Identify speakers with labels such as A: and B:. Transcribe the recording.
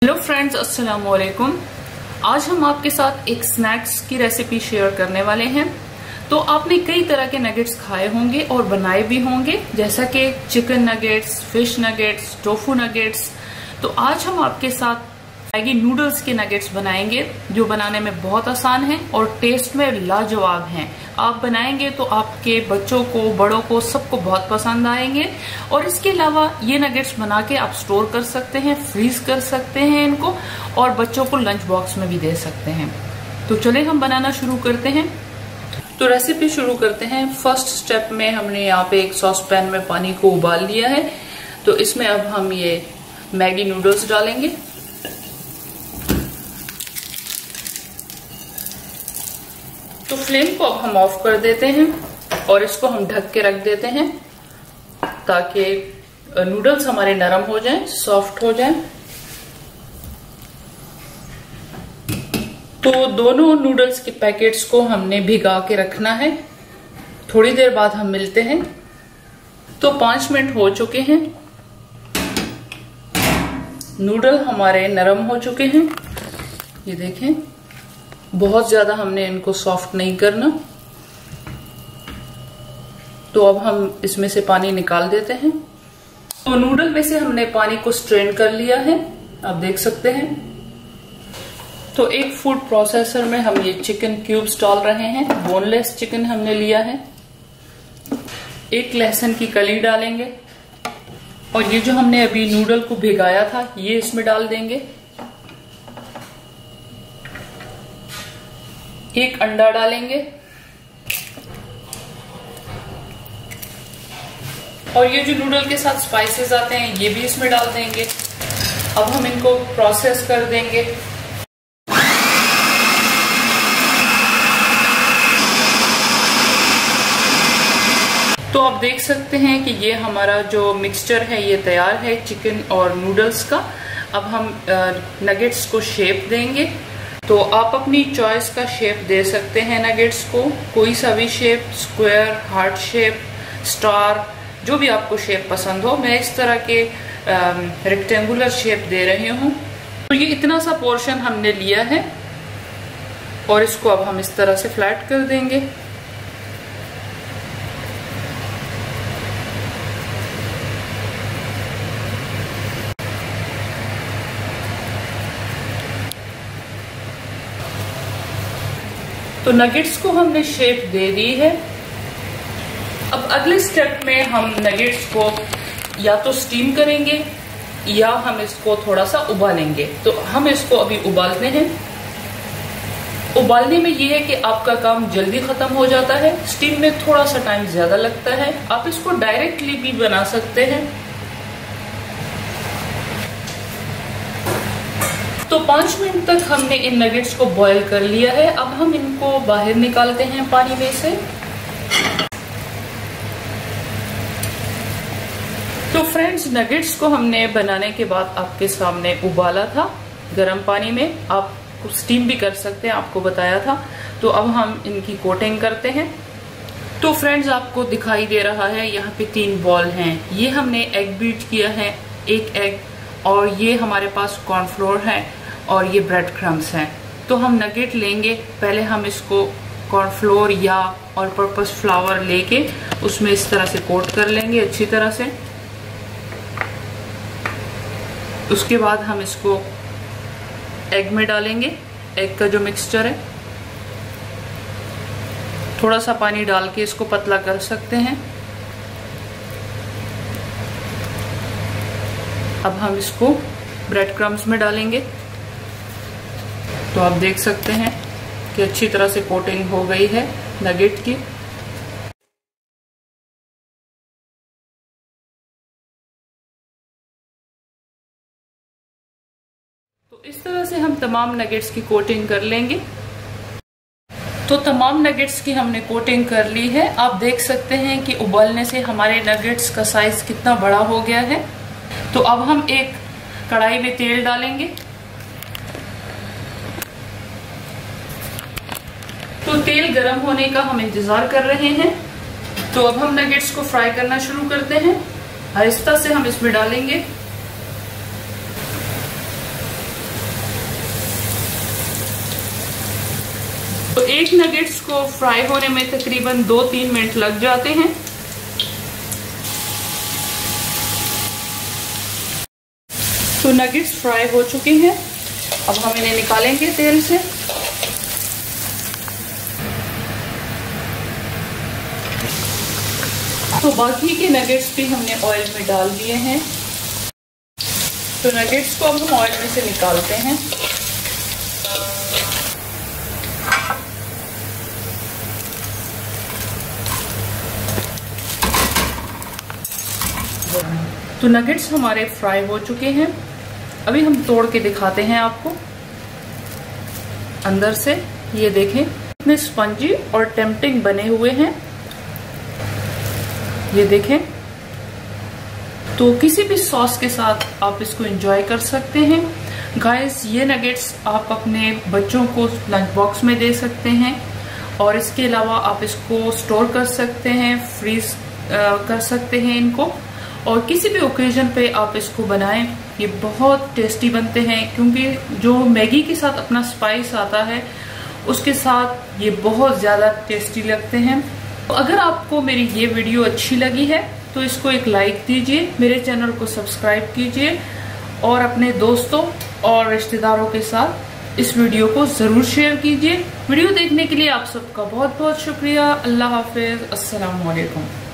A: Hello friends, अस्सलाम वालेकुम। आज हम आपके साथ एक स्नैक्स की रेसिपी शेयर करने वाले हैं। तो आपने कई तरह के नगेट्स खाए होंगे और बनाए भी होंगे, जैसा कि chicken nuggets, fish nuggets, tofu nuggets. तो आज हम आपके साथ मैगी नूडल्स के नगेट्स बनाएंगे, जो बनाने में बहुत आसान है और टेस्ट में लाजवाब हैं। आप बनाएंगे तो आपके बच्चों को, बड़ों को, सबको बहुत पसंद आएंगे। और इसके अलावा ये नगेट्स बना के आप स्टोर कर सकते हैं, फ्रीज कर सकते हैं इनको, और बच्चों को लंच बॉक्स में भी दे सकते हैं। तो चले हम बनाना शुरू करते हैं। तो रेसिपी शुरू करते हैं। फर्स्ट स्टेप में हमने यहाँ पे एक सॉस पैन में पानी को उबाल लिया है। तो इसमें अब हम ये मैगी नूडल्स डालेंगे। तो फ्लेम को अब हम ऑफ कर देते हैं और इसको हम ढक के रख देते हैं ताकि नूडल्स हमारे नरम हो जाएं, सॉफ्ट हो जाएं। तो दोनों नूडल्स के पैकेट्स को हमने भिगा के रखना है। थोड़ी देर बाद हम मिलते हैं। तो 5 मिनट हो चुके हैं। नूडल हमारे नरम हो चुके हैं, ये देखें। बहुत ज्यादा हमने इनको सॉफ्ट नहीं करना। तो अब हम इसमें से पानी निकाल देते हैं। तो नूडल में से हमने पानी को स्ट्रेन कर लिया है, आप देख सकते हैं। तो एक फूड प्रोसेसर में हम ये चिकन क्यूब्स डाल रहे हैं। बोनलेस चिकन हमने लिया है। एक लहसुन की कली डालेंगे और ये जो हमने अभी नूडल को भिगाया था ये इसमें डाल देंगे। एक अंडा डालेंगे और ये जो नूडल के साथ स्पाइसेस आते हैं ये भी इसमें डाल देंगे। अब हम इनको प्रोसेस कर देंगे। तो आप देख सकते हैं कि ये हमारा जो मिक्सचर है ये तैयार है चिकन और नूडल्स का। अब हम नगेट्स को शेप देंगे। तो आप अपनी चॉइस का शेप दे सकते हैं नगेट्स को, कोई सा भी shape, square, heart shape, star, जो भी आपको शेप पसंद हो। मैं इस तरह के रेक्टेंगुलर शेप दे रही हूँ। तो ये इतना सा पोर्शन हमने लिया है और इसको अब हम इस तरह से फ्लैट कर देंगे। तो नगेट्स को हमने शेप दे दी है। अब अगले स्टेप में हम नगेट्स को या तो स्टीम करेंगे या हम इसको थोड़ा सा उबालेंगे। तो हम इसको अभी उबालते हैं। उबालने में यह है कि आपका काम जल्दी खत्म हो जाता है, स्टीम में थोड़ा सा टाइम ज्यादा लगता है। आप इसको डायरेक्टली भी बना सकते हैं। तो 5 मिनट तक हमने इन नगेट्स को बॉईल कर लिया है। अब हम इनको बाहर निकालते हैं पानी में से। तो फ्रेंड्स, नगेट्स को हमने बनाने के बाद आपके सामने उबाला था गर्म पानी में। आप स्टीम भी कर सकते हैं, आपको बताया था। तो अब हम इनकी कोटिंग करते हैं। तो फ्रेंड्स, आपको दिखाई दे रहा है यहाँ पे 3 बॉल हैं। ये हमने एग बीट किया है, एक एग, और ये हमारे पास कॉर्नफ्लोर है और ये ब्रेड क्रम्स हैं। तो हम नगेट लेंगे, पहले हम इसको कॉर्नफ्लोर या और पर्पस फ्लावर लेके उसमें इस तरह से कोट कर लेंगे अच्छी तरह से। उसके बाद हम इसको एग में डालेंगे, एग का जो मिक्सचर है। थोड़ा सा पानी डाल के इसको पतला कर सकते हैं। अब हम इसको ब्रेड क्रम्स में डालेंगे। तो आप देख सकते हैं कि अच्छी तरह से कोटिंग हो गई है नगेट की। तो इस तरह से हम तमाम नगेट्स की कोटिंग कर लेंगे। तो तमाम नगेट्स की हमने कोटिंग कर ली है। आप देख सकते हैं कि उबालने से हमारे नगेट्स का साइज कितना बड़ा हो गया है। तो अब हम एक कढ़ाई में तेल डालेंगे। तो तेल गरम होने का हम इंतजार कर रहे हैं। तो अब हम नगेट्स को फ्राई करना शुरू करते हैं। आहिस्ता से हम इसमें डालेंगे। तो एक नगेट्स को फ्राई होने में तकरीबन 2-3 मिनट लग जाते हैं। तो नगेट्स फ्राई हो चुके हैं, अब हम इन्हें निकालेंगे तेल से। तो बाकी के नगेट्स भी हमने ऑयल में डाल दिए हैं। तो नगेट्स को अब हम ऑयल में से निकालते हैं। तो नगेट्स हमारे फ्राई हो चुके हैं। अभी हम तोड़ के दिखाते हैं आपको अंदर से। ये देखें कितने स्पंजी और टेम्पटिंग बने हुए हैं, ये देखें। तो किसी भी सॉस के साथ आप इसको एंजॉय कर सकते हैं। गाइस, ये नगेट्स आप अपने बच्चों को लंच बॉक्स में दे सकते हैं और इसके अलावा आप इसको स्टोर कर सकते हैं, फ्रीज कर सकते हैं इनको, और किसी भी ओकेजन पे आप इसको बनाएं। ये बहुत टेस्टी बनते हैं क्योंकि जो मैगी के साथ अपना स्पाइस आता है उसके साथ ये बहुत ज़्यादा टेस्टी लगते हैं। तो अगर आपको मेरी ये वीडियो अच्छी लगी है तो इसको एक लाइक दीजिए, मेरे चैनल को सब्सक्राइब कीजिए और अपने दोस्तों और रिश्तेदारों के साथ इस वीडियो को ज़रूर शेयर कीजिए। वीडियो देखने के लिए आप सबका बहुत बहुत शुक्रिया। अल्लाह हाफिज, अस्सलाम वालेकुम।